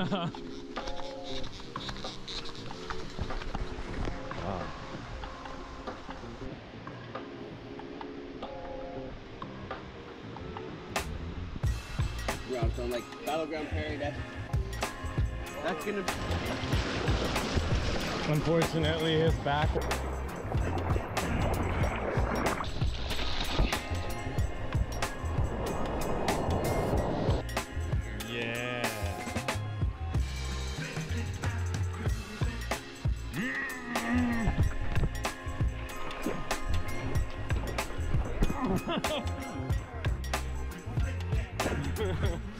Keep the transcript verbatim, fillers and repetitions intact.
Ground, so I'm like battleground pairing. That's that's gonna. Unfortunately, his back. Yeah.